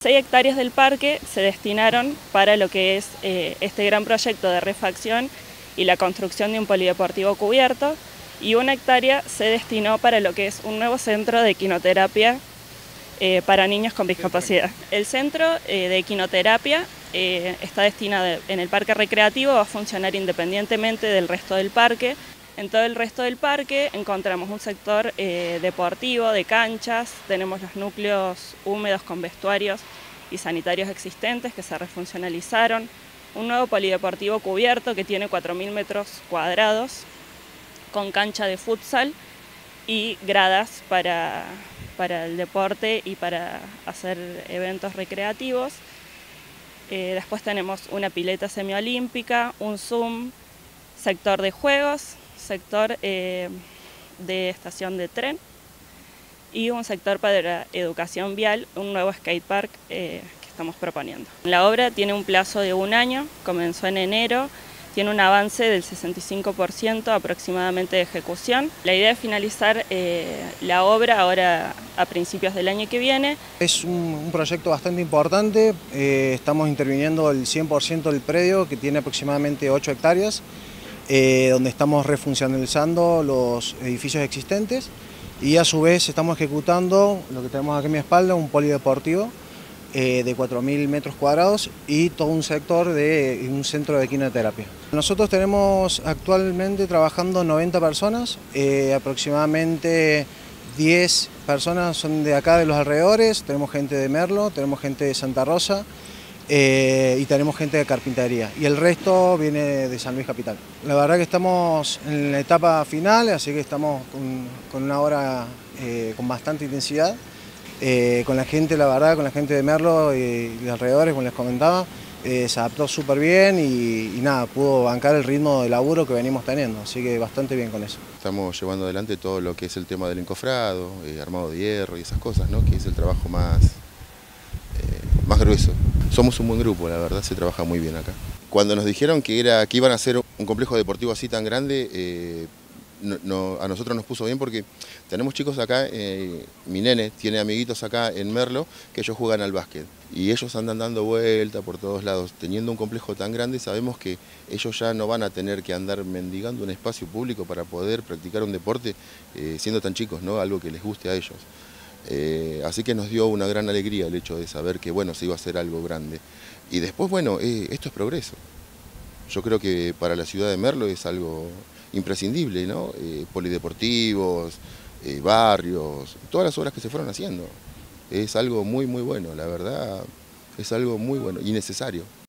6 hectáreas del parque se destinaron para lo que es este gran proyecto de refacción y la construcción de un polideportivo cubierto, y 1 hectárea se destinó para lo que es un nuevo centro de equinoterapia para niños con discapacidad. El centro de equinoterapia está destinado en el parque recreativo, va a funcionar independientemente del resto del parque. En todo el resto del parque encontramos un sector deportivo, de canchas, tenemos los núcleos húmedos con vestuarios y sanitarios existentes que se refuncionalizaron, un nuevo polideportivo cubierto que tiene 4.000 metros cuadrados, con cancha de futsal y gradas para el deporte y para hacer eventos recreativos. Después tenemos una pileta semiolímpica, un Zoom, sector de juegos, sector de estación de tren y un sector para educación vial, un nuevo skatepark que estamos proponiendo. La obra tiene un plazo de 1 año, comenzó en enero, tiene un avance del 65% aproximadamente de ejecución. La idea es finalizar la obra ahora a principios del año que viene. Es un proyecto bastante importante, estamos interviniendo el 100% del predio, que tiene aproximadamente 8 hectáreas, donde estamos refuncionalizando los edificios existentes y a su vez estamos ejecutando lo que tenemos aquí a mi espalda, un polideportivo de 4.000 metros cuadrados y todo un sector de un centro de equinoterapia. Nosotros tenemos actualmente trabajando 90 personas, aproximadamente 10 personas son de acá de los alrededores, tenemos gente de Merlo, tenemos gente de Santa Rosa y tenemos gente de carpintería y el resto viene de San Luis Capital. La verdad que estamos en la etapa final, así que estamos con una obra con bastante intensidad. Con la gente, la verdad, con la gente de Merlo y de alrededores, como les comentaba, se adaptó súper bien y nada, pudo bancar el ritmo de laburo que venimos teniendo, así que bastante bien con eso. Estamos llevando adelante todo lo que es el tema del encofrado, armado de hierro y esas cosas, ¿no? Que es el trabajo más grueso. Somos un buen grupo, la verdad, se trabaja muy bien acá. Cuando nos dijeron que iban a hacer un complejo deportivo así tan grande, a nosotros nos puso bien porque tenemos chicos acá, mi nene tiene amiguitos acá en Merlo que ellos juegan al básquet y ellos andan dando vuelta por todos lados. Teniendo un complejo tan grande sabemos que ellos ya no van a tener que andar mendigando un espacio público para poder practicar un deporte siendo tan chicos, ¿no? Algo que les guste a ellos. Así que nos dio una gran alegría el hecho de saber que bueno, se iba a hacer algo grande. Y después, bueno, esto es progreso. Yo creo que para la ciudad de Merlo es algo imprescindible, ¿no? Polideportivos, barrios, todas las obras que se fueron haciendo. Es algo muy, muy bueno, la verdad, es algo muy bueno y necesario.